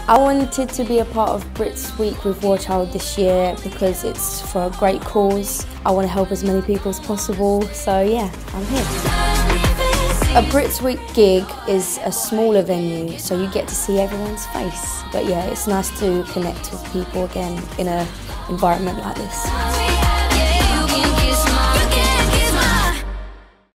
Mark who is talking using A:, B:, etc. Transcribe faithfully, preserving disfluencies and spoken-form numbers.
A: I wanted to be a part of Brits Week with War Child this year because it's for a great cause. I want to help as many people as possible, so yeah, I'm here. A Brits Week gig is a smaller venue, so you get to see everyone's face. But yeah, it's nice to connect with people again in an environment like this.